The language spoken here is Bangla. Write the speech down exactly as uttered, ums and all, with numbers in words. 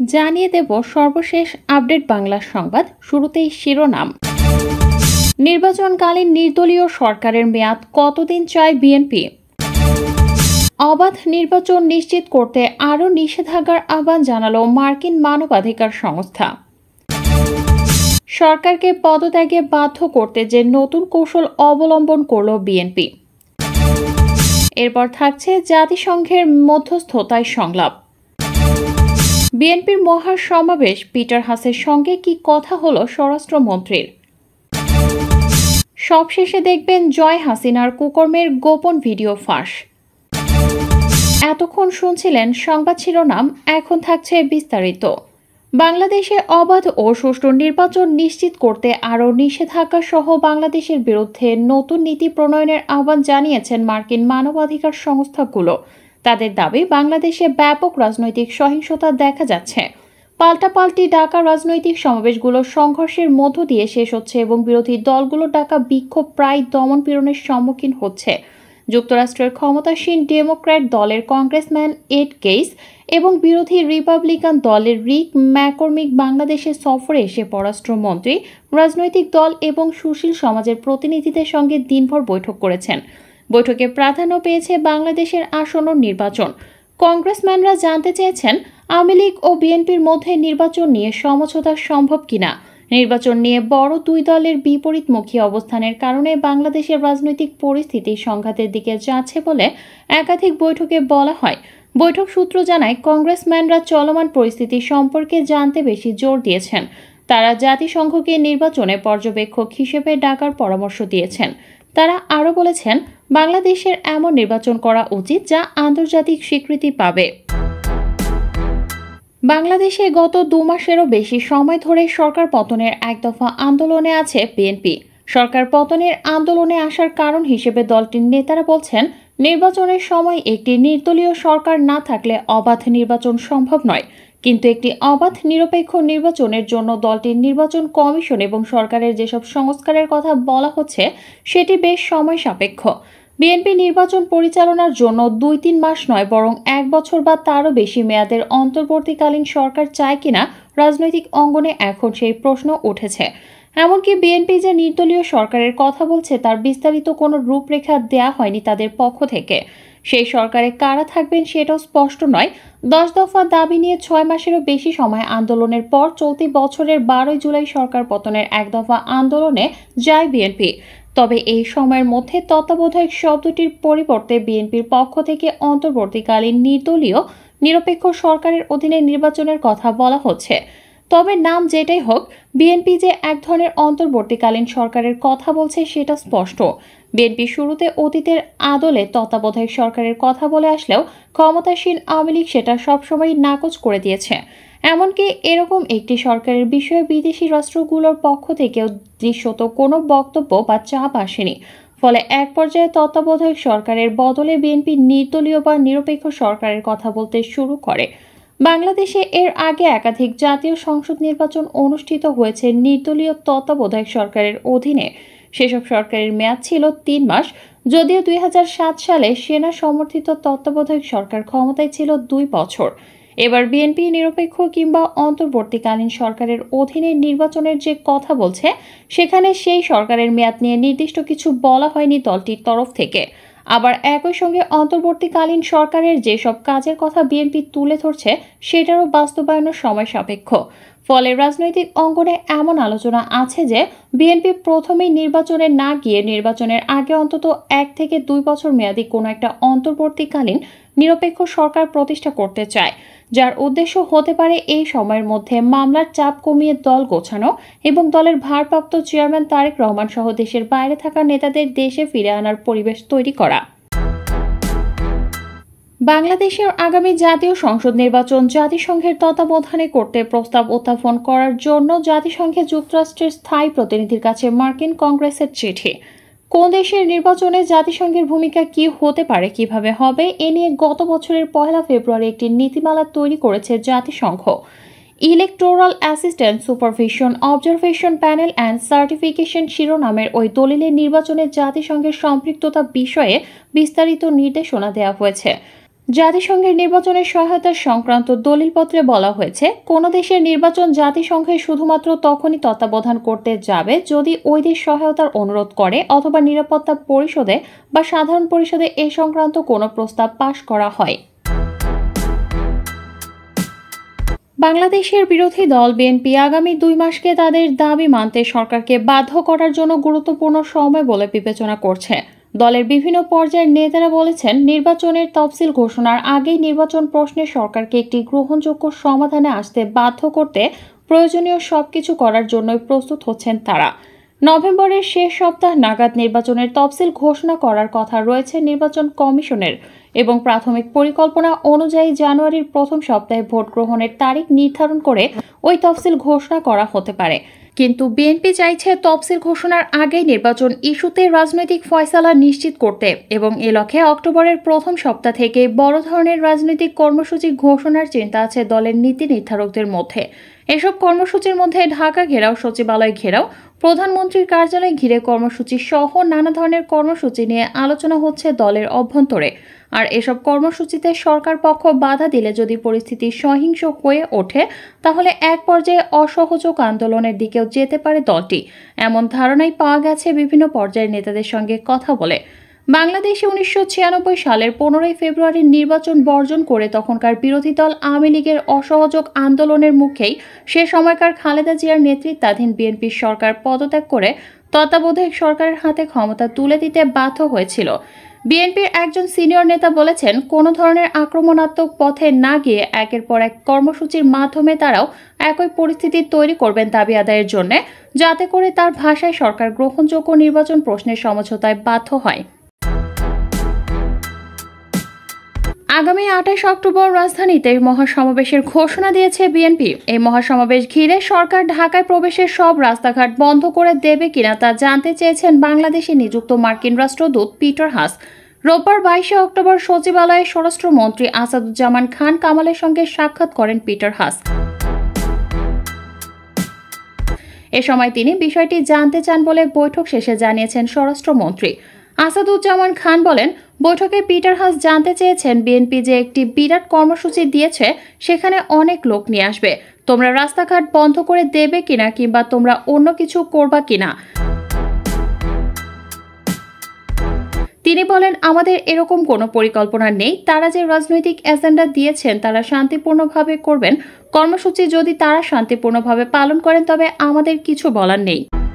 জানিয়ে দেব সর্বশেষ আপডেট বাংলা সংবাদ। শুরুতেই শিরোনাম। নির্বাচনকালীন নির্দলীয় সরকারের মেয়াদ কতদিন চায় বিএনপি? অবাধ নির্বাচন নিশ্চিত করতে আরও নিষেধাজ্ঞার আহ্বান জানালো মার্কিন মানবাধিকার সংস্থা। সরকারকে পদত্যাগে বাধ্য করতে যে নতুন কৌশল অবলম্বন করল বিএনপি। এরপর থাকছে জাতিসংঘের মধ্যস্থতায় সংলাপ। বিএনপির মহাসমাবেশ, পিটার হাসের সঙ্গে কি কথা হলো স্বরাষ্ট্রমন্ত্রীর। সবশেষে দেখবেন জয় হাসিনার কুকর্মের গোপন ভিডিও ফাঁস। এতক্ষণ শুনছিলেন সংবাদ শিরোনাম, এখন থাকছে বিস্তারিত। বাংলাদেশে অবাধ ও সুষ্ঠু নির্বাচন নিশ্চিত করতে আরও নিষেধাজ্ঞা সহ বাংলাদেশের বিরুদ্ধে নতুন নীতি প্রণয়নের আহ্বান জানিয়েছেন মার্কিন মানবাধিকার সংস্থাগুলো। তাদের দাবি, বাংলাদেশে ব্যাপক রাজনৈতিক সহিংসতা দেখা যাচ্ছে। পাল্টাপাল্টি ডাকা রাজনৈতিক সমাবেশগুলো সংঘর্ষের মধ্য দিয়ে শেষ হচ্ছে এবং বিরোধী দলগুলোর ডাকা বিক্ষোভ প্রায় দমনপীড়নের সম্মুখীন হচ্ছে। যুক্তরাষ্ট্রের ক্ষমতাসীন ডেমোক্র্যাট দলের কংগ্রেসম্যান এড কেইস এবং বিরোধী রিপাবলিকান দলের রিক ম্যাককর্মিক বাংলাদেশে সফরে এসে পররাষ্ট্রমন্ত্রী, রাজনৈতিক দল এবং সুশীল সমাজের প্রতিনিধিদের সঙ্গে দিনভর বৈঠক করেছেন। বৈঠকে প্রাধান্য পেয়েছে বাংলাদেশের আসন্ন নির্বাচন। কংগ্রেসম্যানরা জানতে চেয়েছেন, আওয়ামী লীগ ও বিএনপির মধ্যে নির্বাচন নিয়ে সমঝোতা সম্ভব কিনা। নির্বাচন নিয়ে বড় দুই দলের বিপরীতমুখী অবস্থানের কারণে বাংলাদেশের রাজনৈতিক পরিস্থিতি সংঘাতের দিকে যাচ্ছে বলে একাধিক বৈঠকে বলা হয়। বৈঠক সূত্র জানায়, কংগ্রেসম্যানরা চলমান পরিস্থিতি সম্পর্কে জানতে বেশি জোর দিয়েছেন। তারা জাতিসংঘকে নির্বাচনে পর্যবেক্ষক হিসেবে ডাকার পরামর্শ দিয়েছেন। তারা আরও বলেছেন, বাংলাদেশের এমন নির্বাচন করা উচিত যা আন্তর্জাতিক স্বীকৃতি পাবে। বাংলাদেশে গত দু মাসেরও বেশি সময় ধরে সরকার পতনের এক দফা আন্দোলনে আছে বিএনপি। সরকার পতনের আন্দোলনে আসার কারণ হিসেবে দলটির নেতারা বলছেন, নির্বাচনের সময় একটি নির্দলীয় সরকার না থাকলে অবাধ নির্বাচন সম্ভব নয়। কিন্তু একটি অবাধ নিরপেক্ষ নির্বাচনের জন্য দলটির নির্বাচন কমিশন এবং সরকারের যেসব সংস্কারের কথা বলা হচ্ছে সেটি বেশ সময় সাপেক্ষ। বিএনপি নির্বাচন পরিচালনার জন্য দুই তিন মাস নয়, বরং এক বছর বা তারও বেশি মেয়াদের অন্তর্বর্তীকালীন সরকার চায় কিনা রাজনৈতিক অঙ্গনে এখন সেই প্রশ্ন উঠেছে। এমনকি বিএনপি যে নির্দলীয় সরকারের কথা বলছে তার বিস্তারিত কোনো রূপরেখা দেয়া হয়নি তাদের পক্ষ থেকে। সেই সরকারে কারা থাকবেন সেটাও স্পষ্ট নয়। দশ দফা দাবি নিয়ে ছয় মাসেরও বেশি সময় আন্দোলনের পর চলতি বছরের বারোই জুলাই সরকার পতনের এক দফা আন্দোলনে যায় বিএনপি। তবে এই সময়ের মধ্যে তত্ত্বাবধায়ক শব্দটির পরিবর্তে বিএনপির পক্ষ থেকে অন্তর্বর্তীকালীন নির্দলীয় নিরপেক্ষ সরকারের অধীনে নির্বাচনের কথা বলা হচ্ছে। তবে নাম যেটাই হোক, বিএনপি যে এক ধরনের অন্তর্বর্তীকালীন সরকারের কথা বলছে সেটা স্পষ্ট। বিএনপি শুরুতে অতীতের আদলে তত্ত্বাবধায়ক সরকারের কথা বলে আসলেও ক্ষমতাসীন আওয়ামী লীগ সেটা সবসময় নাকচ করে দিয়েছে। এমনকি এরকম একটি সরকারের বিষয়ে বিদেশি রাষ্ট্রগুলোর পক্ষ থেকেও দৃশ্যত কোনো বক্তব্য বা চাপ আসেনি। ফলে এক পর্যায়ে তত্ত্বাবধায়ক সরকারের বদলে বিএনপি নির্দলীয় বা নিরপেক্ষ সরকারের কথা বলতে শুরু করে। বাংলাদেশে এর আগে একাধিক জাতীয় সংসদ নির্বাচন অনুষ্ঠিত হয়েছে নির্দলীয় তত্ত্বাবধায়ক সরকারের অধীনে। সেসব সরকারের মেয়াদ ছিল তিন মাস। যদিও দুই হাজার সাত সালে সেনা সমর্থিত তত্ত্বাবধায়ক সরকার ক্ষমতায় ছিল দুই বছর। এবার বিএনপি নিরপেক্ষ কিংবা অন্তর্বর্তীকালীন সরকারের অধীনে নির্বাচনের যে কথা বলছে, সেখানে সেই সরকারের মেয়াদ নিয়ে নির্দিষ্ট কিছু বলা হয়নি দলটির তরফ থেকে। আবার একই সঙ্গে অন্তর্বর্তীকালীন সরকারের যেসব কাজের কথা বিএনপি তুলে ধরছে সেটারও বাস্তবায়নের সময় সাপেক্ষ। ফলে রাজনৈতিক অঙ্গনে এমন আলোচনা আছে যে বিএনপি প্রথমেই নির্বাচনে না গিয়ে নির্বাচনের আগে অন্তত এক থেকে দুই বছর মেয়াদী কোনো একটা অন্তর্বর্তীকালীন নিরপেক্ষ সরকার প্রতিষ্ঠা করতে চায়, যার উদ্দেশ্য হতে পারে এই সময়ের মধ্যে মামলার চাপ কমিয়ে দল গোছানো এবং দলের ভারপ্রাপ্ত চেয়ারম্যান তারেক রহমান সহ দেশের বাইরে থাকা নেতাদের দেশে ফিরে আনার পরিবেশ তৈরি করা। বাংলাদেশের আগামী জাতীয় সংসদ নির্বাচন জাতিসংঘের তত্ত্বাবধানে করতে প্রস্তাব উত্থাপন করার জন্য জাতিসংঘে যুক্তরাষ্ট্রের স্থায়ী প্রতিনিধির কাছে মার্কিন কংগ্রেসের চিঠি। কোন দেশের নির্বাচনে জাতিসংঘের ভূমিকা কি হতে পারে, কিভাবে হবে, এ নিয়ে গত বছরের পহেলা ফেব্রুয়ারি একটি নীতিমালা তৈরি করেছে জাতিসংঘ। Electoral assistant supervision observation panel and certification শিরোনামের ওই দলিলে নির্বাচনে জাতিসংঘের সম্পৃক্ততা বিষয়ে বিস্তারিত নির্দেশনা দেওয়া হয়েছে। জাতিসংঘের নির্বাচনের সহায়তা সংক্রান্ত দলিলপত্রে বলা হয়েছে, কোনো দেশের নির্বাচন জাতিসংঘে শুধুমাত্র তখনই তত্ত্বাবধান করতে যাবে যদি ওই দেশ সহায়তার অনুরোধ করে অথবা নিরাপত্তা পরিষদে বা সাধারণ পরিষদে এ সংক্রান্ত কোনো প্রস্তাব পাশ করা হয়। বাংলাদেশের বিরোধী দল বিএনপি আগামী দুই মাসকে তাদের দাবি মানতে সরকারকে বাধ্য করার জন্য গুরুত্বপূর্ণ সময় বলে বিবেচনা করছে। দলের বিভিন্ন পর্যায়ের নেতারা বলেছেন, নির্বাচনের তফসিল ঘোষণার আগেই নির্বাচন প্রশ্নে সরকারকে একটি গ্রহণযোগ্য সমাধানে আসতে বাধ্য করতে প্রয়োজনীয় সবকিছু করার জন্যই প্রস্তুত হচ্ছেন তারা। নভেম্বরের শেষ সপ্তাহ নাগাদ নির্বাচনের তফসিল ঘোষণা করার কথা রয়েছে নির্বাচন কমিশনের এবং প্রাথমিক পরিকল্পনা অনুযায়ী জানুয়ারির প্রথম সপ্তাহে ভোট গ্রহণের তারিখ নির্ধারণ করে ওই তফসিল ঘোষণা করা হতে পারে। কিন্তু বিএনপি চাইছে তফসিল ঘোষণার আগেই নির্বাচন ইস্যুতে রাজনৈতিক ফয়সালা নিশ্চিত করতে এবং এ লক্ষ্যে অক্টোবরের প্রথম সপ্তাহ থেকে বড় ধরনের রাজনৈতিক কর্মসূচি ঘোষণার চিন্তা আছে দলের নীতি নির্ধারকদের মধ্যে। এসব কর্মসূচির মধ্যে ঢাকা ঘেরাও, সচিবালয় ঘেরাও, প্রধানমন্ত্রীর কার্যালয় ঘিরে কর্মসূচি সহ নানা ধরনের কর্মসূচি নিয়ে আলোচনা হচ্ছে দলের অভ্যন্তরে। আর এসব কর্মসূচিতে সরকার পক্ষ বাধা দিলে যদি পরিস্থিতি সহিংস হয়ে ওঠে তাহলে এক পর্যায়ে অসহযোগ আন্দোলনের দিকেও যেতে পারে দলটি, এমন ধারণাই পাওয়া গেছে বিভিন্ন পর্যায়ের নেতাদের সঙ্গে কথা বলে। বাংলাদেশে উনিশশো ছিয়ানব্বই সালের পনেরোই ফেব্রুয়ারির নির্বাচন বর্জন করে তখনকার বিরোধী দল আওয়ামী লীগের অসহযোগ আন্দোলনের মুখেই সে সময়কার খালেদা জিয়ার নেতৃত্বাধীন বিএনপির সরকার পদত্যাগ করে তত্ত্বাবধায়ক সরকারের হাতে ক্ষমতা তুলে দিতে বাধ্য হয়েছিল। বিএনপির একজন সিনিয়র নেতা বলেছেন, কোনো ধরনের আক্রমণাত্মক পথে না গিয়ে একের পর এক কর্মসূচির মাধ্যমে তারাও একই পরিস্থিতি তৈরি করবেন দাবি আদায়ের জন্য, যাতে করে তার ভাষায় সরকার গ্রহণযোগ্য নির্বাচন প্রশ্নের সমঝোতায় বাধ্য হয়। আগামী আঠাশ অক্টোবর রাজধানীতে মহাসমাবেশের ঘোষণা দিয়েছে বিএনপি। এই মহাসমাবেশ ঘিরে সরকার ঢাকায় প্রবেশের সব রাস্তাঘাট বন্ধ করে দেবে কিনা তা জানতে চেয়েছেন বাংলাদেশে নিযুক্ত মার্কিন রাষ্ট্রদূত পিটার হাস। রোববার বাইশে অক্টোবর সচিবালয়ে স্বরাষ্ট্রমন্ত্রী আসাদুজ্জামান খান কামালের সঙ্গে সাক্ষাৎ করেন পিটার হাস। এ সময় তিনি বিষয়টি জানতে চান বলে বৈঠক শেষে জানিয়েছেন স্বরাষ্ট্রমন্ত্রী আসাদুজ্জামান খান। বলেন, বৈঠকে পিটার হাস জানতে চেয়েছেন বিএনপি যে একটি বিরাট কর্মসূচি দিয়েছে সেখানে অনেক লোক নিয়ে আসবে, তোমরা রাস্তাঘাট বন্ধ করে দেবে কিনা কিংবা তোমরা অন্য কিছু করবা কিনা। তিনি বলেন, আমাদের এরকম কোনো পরিকল্পনা নেই। তারা যে রাজনৈতিক এজেন্ডা দিয়েছেন তারা শান্তিপূর্ণভাবে করবেন। কর্মসূচি যদি তারা শান্তিপূর্ণভাবে পালন করেন তবে আমাদের কিছু বলার নেই।